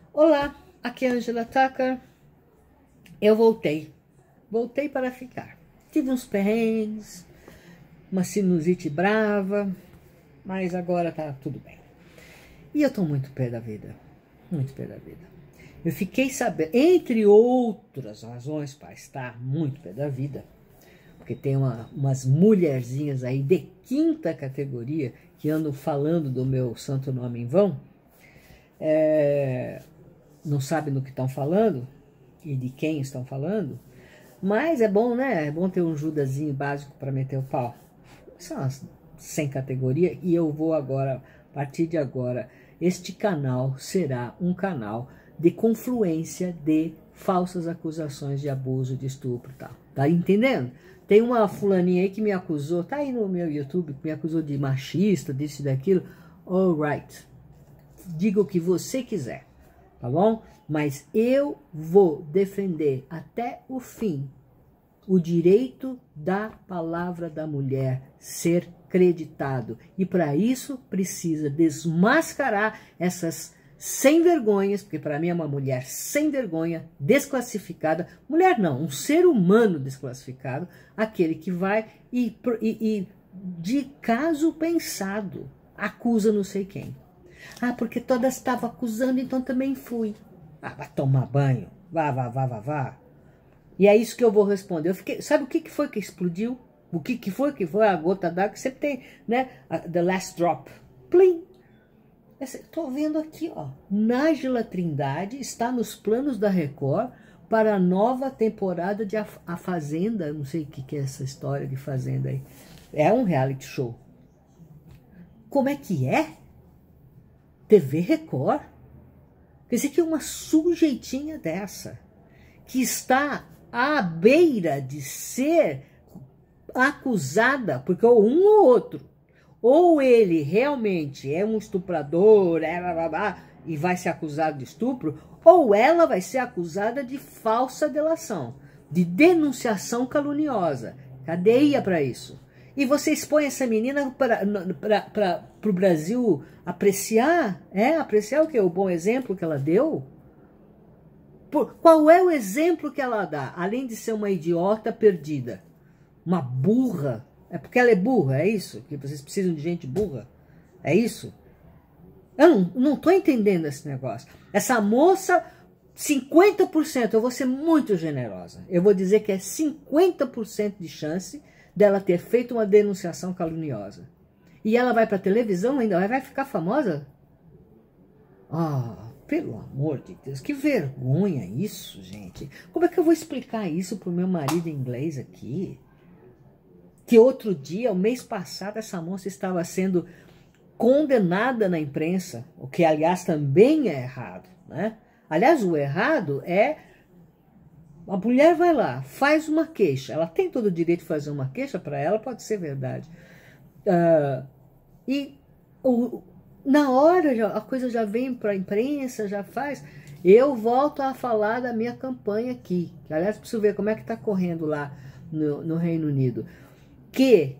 Olá, aqui é Angela Tucker. Eu voltei para ficar. Tive uns perrengues, uma sinusite brava, mas agora tá tudo bem. E eu tô muito pé da vida, muito pé da vida. Eu fiquei sabendo, entre outras razões para estar muito pé da vida, porque tem umas mulherzinhas aí de quinta categoria que andam falando do meu santo nome em vão, não sabem do que estão falando e de quem estão falando, mas é bom, né? É bom ter um Judazinho básico para meter o pau. São as sem categoria e eu vou agora, a partir de agora, este canal será um canal de confluência de falsas acusações de abuso, de estupro e tal. Tá entendendo? Tem uma fulaninha aí que me acusou, tá aí no meu YouTube, que me acusou de machista, disso e daquilo. Alright. Diga o que você quiser, tá bom? Mas eu vou defender até o fim o direito da palavra da mulher ser creditado. E para isso precisa desmascarar essas sem vergonhas, porque para mim é uma mulher sem vergonha, desclassificada. Mulher não, um ser humano desclassificado, aquele que vai e de caso pensado acusa não sei quem. Ah, porque todas estavam acusando, então também fui. Ah, vai tomar banho. Vá. E é isso que eu vou responder. Eu fiquei, sabe o que foi que explodiu? O que foi a gota d'água que sempre tem, né? The last drop. Plim! Estou vendo aqui, ó. Nájila Trindade está nos planos da Record para a nova temporada de A Fazenda. Não sei o que é essa história de Fazenda aí. É um reality show. Como é que é? TV Record? Quer dizer que uma sujeitinha dessa, que está à beira de ser acusada, porque ou um ou outro, ou ele realmente é um estuprador, e vai ser acusado de estupro, ou ela vai ser acusada de falsa delação, de denunciação caluniosa. Cadeia para isso. E você expõe essa menina para o Brasil apreciar? Apreciar o quê? O bom exemplo que ela deu? Qual é o exemplo que ela dá? Além de ser uma idiota perdida, uma burra. É porque ela é burra, é isso? Que vocês precisam de gente burra? É isso? Eu não estou entendendo esse negócio. Essa moça, 50%, eu vou ser muito generosa. Eu vou dizer que é 50% de chance dela ter feito uma denunciação caluniosa. E ela vai para a televisão ainda, vai ficar famosa? Pelo amor de Deus, que vergonha isso, gente. Como é que eu vou explicar isso pro meu marido inglês aqui? Que outro dia, o mês passado, essa moça estava sendo condenada na imprensa, o que, aliás, também é errado, né? Aliás, o errado é a mulher vai lá, faz uma queixa. Ela tem todo o direito de fazer uma queixa, para ela pode ser verdade. Na hora a coisa já vem para a imprensa, já faz. Eu volto a falar da minha campanha aqui. Aliás, preciso ver como é que está correndo lá no Reino Unido. Que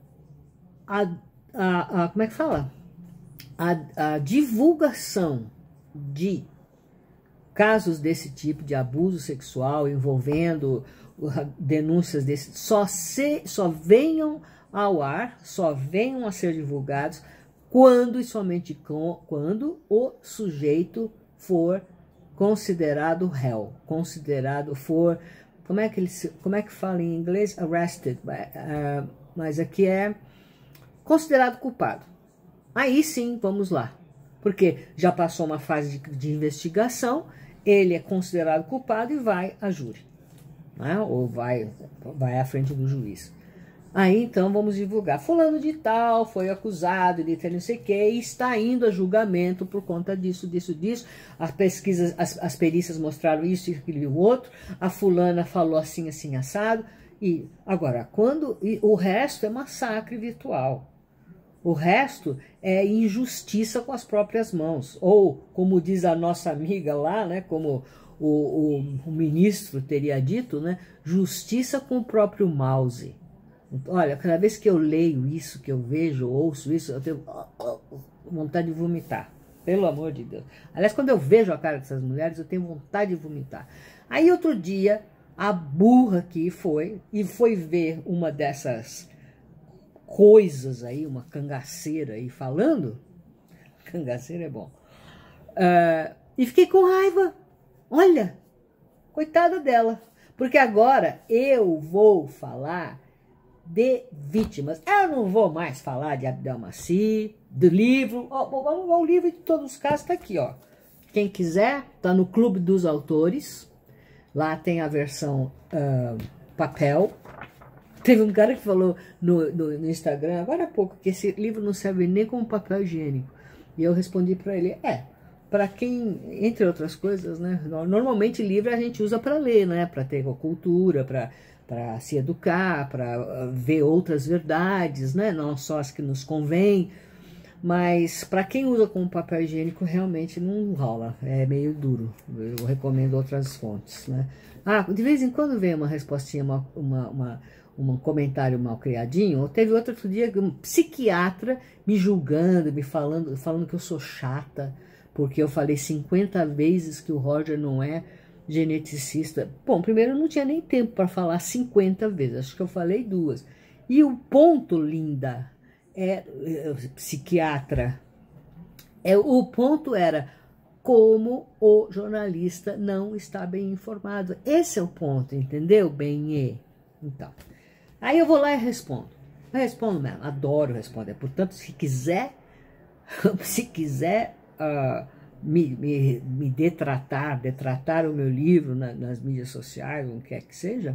como é que fala? A divulgação de casos desse tipo de abuso sexual envolvendo denúncias desse só venham ao ar, só venham a ser divulgados quando e somente quando o sujeito for considerado réu, como é que fala em inglês? Arrested, mas aqui é considerado culpado. Aí sim, vamos lá. Porque já passou uma fase de investigação, ele é considerado culpado e vai a júri, né? Ou vai à frente do juiz. Aí então vamos divulgar. Fulano de tal foi acusado de ter não sei o que e está indo a julgamento por conta disso. As pesquisas, as perícias mostraram isso e aquilo e o outro. A fulana falou assim, assim, assado. E agora, o resto é massacre virtual. O resto é injustiça com as próprias mãos. Ou, como diz a nossa amiga lá, né, como o ministro teria dito, né, justiça com o próprio mouse. Olha, cada vez que eu leio isso, que eu vejo, ouço isso, eu tenho vontade de vomitar. Pelo amor de Deus. Aliás, quando eu vejo a cara dessas mulheres, eu tenho vontade de vomitar. Aí outro dia, a burra aqui foi ver uma dessas coisas aí, uma cangaceira aí falando. Cangaceira é bom. E fiquei com raiva. Olha, coitada dela. Porque agora eu vou falar de vítimas. Eu não vou mais falar de Abdelmaci, do livro. O livro de todos os casos está aqui, ó. Quem quiser, está no Clube dos Autores. Lá tem a versão papel. Teve um cara que falou no Instagram, agora há pouco, que esse livro não serve nem como papel higiênico. E eu respondi para ele, para quem, entre outras coisas, né? Normalmente livro a gente usa para ler, né? Para ter cultura, para se educar, para ver outras verdades, né? Não só as que nos convêm. Mas para quem usa como papel higiênico, realmente não rola. É meio duro. Eu recomendo outras fontes, né? De vez em quando vem uma respostinha, um comentário mal criadinho. Teve outro dia um psiquiatra me julgando, me falando que eu sou chata, porque eu falei 50 vezes que o Roger não é geneticista. Bom, primeiro eu não tinha nem tempo para falar 50 vezes, acho que eu falei 2. E o ponto, linda, psiquiatra, o ponto era como o jornalista não está bem informado. Esse é o ponto, entendeu, bem? Então, aí eu vou lá e respondo. Eu respondo mesmo, adoro responder. Portanto, se quiser me detratar o meu livro nas mídias sociais, o que quer que seja,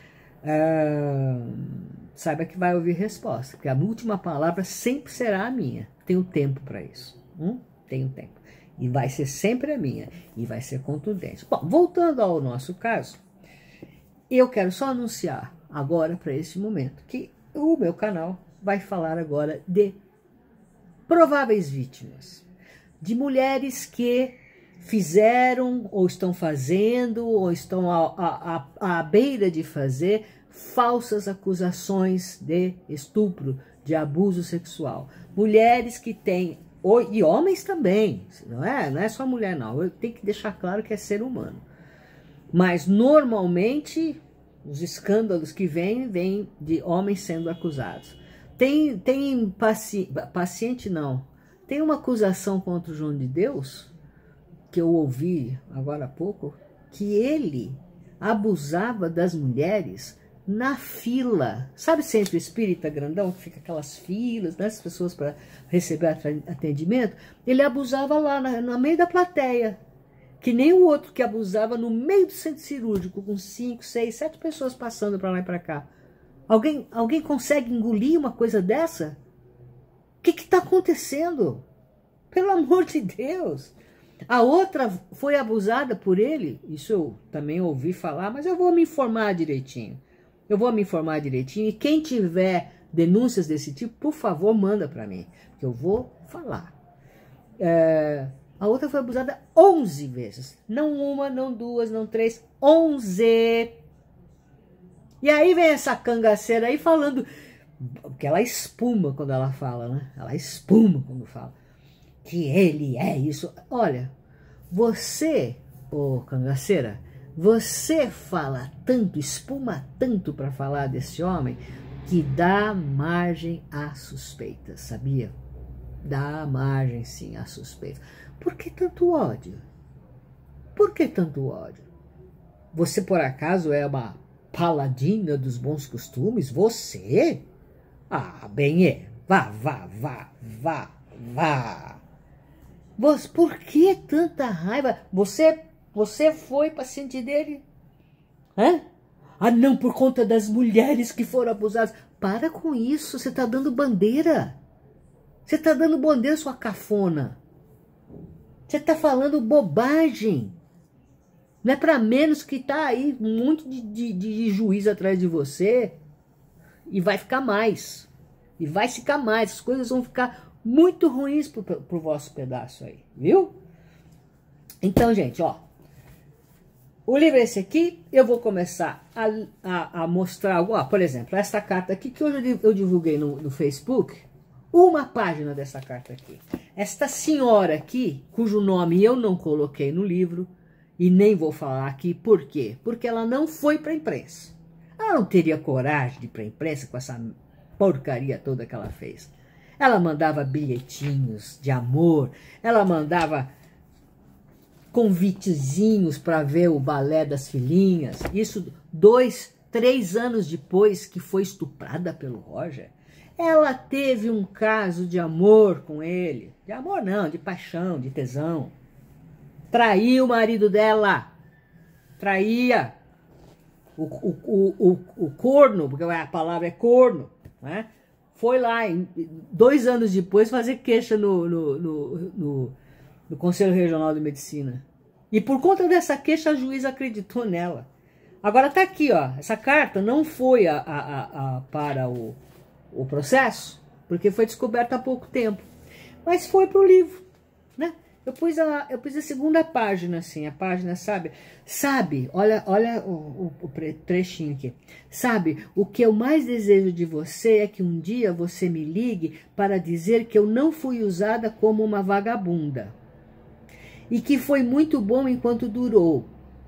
saiba que vai ouvir resposta, porque a última palavra sempre será a minha. Tenho tempo para isso. Tenho tempo. E vai ser sempre a minha. E vai ser contundente. Bom, voltando ao nosso caso, eu quero só anunciar agora, para esse momento, que o meu canal vai falar agora de prováveis vítimas. De mulheres que fizeram, ou estão fazendo, ou estão à beira de fazer falsas acusações de estupro, de abuso sexual. Mulheres que têm, e homens também, não é só mulher não, eu tenho que deixar claro que é ser humano. Mas normalmente os escândalos que vêm de homens sendo acusados. Tem paciente não, tem uma acusação contra o João de Deus, que eu ouvi agora há pouco, que ele abusava das mulheres na fila. Sabe centro espírita grandão, que fica aquelas filas, né, as pessoas para receber atendimento? Ele abusava lá no meio da plateia, que nem o outro que abusava no meio do centro cirúrgico, com 5, 6, 7 pessoas passando para lá e para cá. Alguém consegue engolir uma coisa dessa? O que está acontecendo? Pelo amor de Deus! A outra foi abusada por ele, isso eu também ouvi falar, mas eu vou me informar direitinho. E quem tiver denúncias desse tipo, por favor, manda para mim, que eu vou falar. A outra foi abusada 11 vezes. Não uma, não duas, não 3, 11. E aí vem essa cangaceira aí falando, porque ela espuma quando ela fala, né? Ela espuma quando fala que ele é isso. Olha, você, cangaceira, você fala tanto, espuma tanto para falar desse homem, que dá margem a suspeitas, sabia? Dá margem, sim, a suspeitas. Por que tanto ódio? Por que tanto ódio? Você, por acaso, é uma paladina dos bons costumes? Você? Bem, vá. Por que tanta raiva? Você foi paciente dele? Não, por conta das mulheres que foram abusadas. Para com isso, você está dando bandeira. Você está dando bandeira, sua cafona. Você está falando bobagem. Não é para menos que tá aí um monte de juiz atrás de você. E vai ficar mais. As coisas vão ficar muito ruins pro vosso pedaço aí, viu? Então, gente, o livro é esse aqui. Eu vou começar a mostrar algo. Por exemplo, essa carta aqui que hoje eu divulguei no Facebook. Uma página dessa carta aqui. esta senhora aqui, cujo nome eu não coloquei no livro, e nem vou falar aqui, por quê? Porque ela não foi para a imprensa. Ela não teria coragem de ir para a imprensa com essa porcaria toda que ela fez. Ela mandava bilhetinhos de amor, ela mandava convitezinhos para ver o balé das filhinhas. Isso 2, 3 anos depois que foi estuprada pelo Roger. Ela teve um caso de amor com ele. De amor não, de paixão, de tesão. Traiu o marido dela. Traía. O corno, porque a palavra é corno, né? Foi lá, 2 anos depois, fazer queixa no Conselho Regional de Medicina. E por conta dessa queixa, a juíza acreditou nela. Agora tá aqui, ó. Essa carta não foi para o processo, porque foi descoberta há pouco tempo. Mas foi para o livro, né? Eu pus a segunda página, assim, a página, sabe, olha o trechinho aqui. Sabe, o que eu mais desejo de você é que um dia você me ligue para dizer que eu não fui usada como uma vagabunda. E que foi muito bom enquanto durou.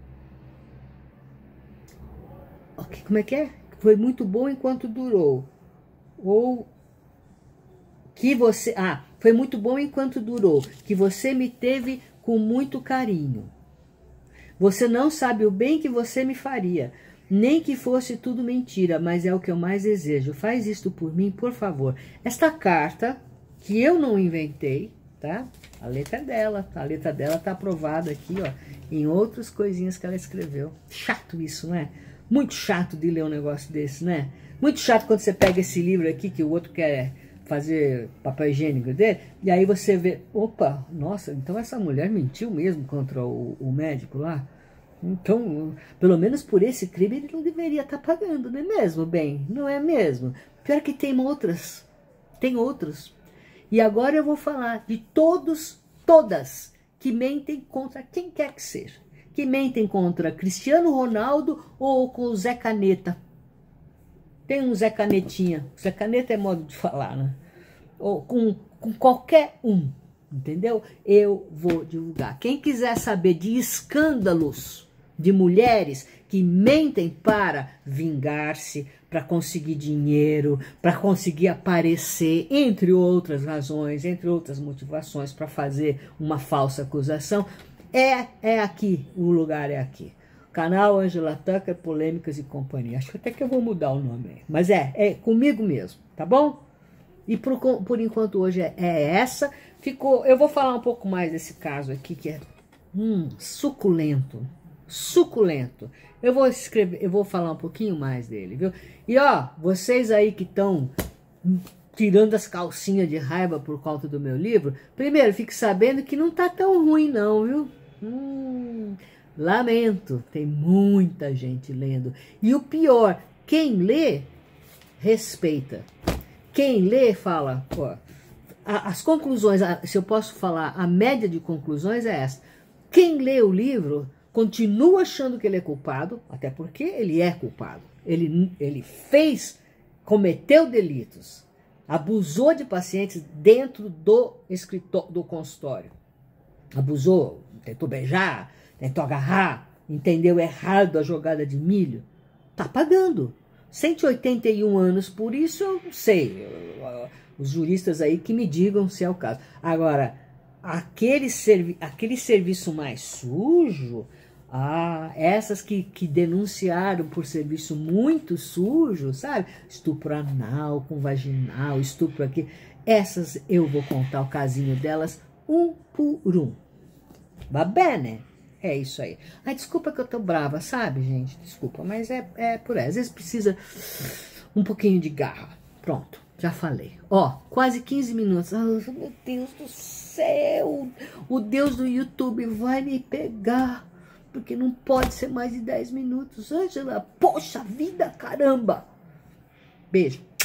Como é que é? Foi muito bom enquanto durou. Ou que você... foi muito bom enquanto durou, que você me teve com muito carinho. Você não sabe o bem que você me faria, nem que fosse tudo mentira, mas é o que eu mais desejo. Faz isto por mim, por favor. Esta carta, que eu não inventei, tá? A letra dela tá aprovada aqui, ó, em outras coisinhas que ela escreveu. Chato isso, né? Muito chato de ler um negócio desse, né? Muito chato quando você pega esse livro aqui, que o outro quer fazer papel higiênico dele, e aí você vê, opa, nossa, então essa mulher mentiu mesmo contra o médico lá. Então, pelo menos por esse crime ele não deveria estar pagando, não é mesmo, bem? Não é mesmo? Pior que tem outros. E agora eu vou falar de todas que mentem contra quem quer que seja. Que mentem contra Cristiano Ronaldo ou com o Zé Caneta. Tem um Zé Canetinha. Zé Caneta é modo de falar, né? Ou com qualquer um, entendeu? Eu vou divulgar. Quem quiser saber de escândalos de mulheres que mentem para vingar-se, para conseguir dinheiro, para conseguir aparecer, entre outras razões, entre outras motivações, para fazer uma falsa acusação, é aqui, o lugar é aqui. Canal Angela Tucker, Polêmicas e Companhia. Acho até que eu vou mudar o nome aí. Mas é comigo mesmo, tá bom? E por enquanto hoje é essa. Eu vou falar um pouco mais desse caso aqui, que é suculento. Suculento. Eu vou falar um pouquinho mais dele, viu? E ó, vocês aí que estão tirando as calcinhas de raiva por conta do meu livro, primeiro, fique sabendo que não tá tão ruim não, viu? Lamento, tem muita gente lendo. E o pior, quem lê, respeita. Quem lê, fala, ó, as conclusões, se eu posso falar, a média de conclusões é essa. Quem lê o livro continua achando que ele é culpado, até porque ele é culpado. Ele cometeu delitos, abusou de pacientes dentro do escritório, do consultório. Abusou, tentou beijar, tentou agarrar, entendeu errado a jogada de milho. Tá pagando. 181 anos por isso, eu não sei. Os juristas aí que me digam se é o caso. Agora, aquele serviço mais sujo, essas que denunciaram por serviço muito sujo, sabe? Estupro anal com vaginal, estupro aqui. Essas eu vou contar o casinho delas um por um. Va bene? É isso aí. Ai, desculpa que eu tô brava, sabe, gente? Desculpa, mas é por aí. Às vezes precisa um pouquinho de garra. Pronto, já falei. Ó, quase 15 minutos. Oh, meu Deus do céu! O Deus do YouTube vai me pegar. Porque não pode ser mais de 10 minutos. Angela, poxa vida, caramba! Beijo.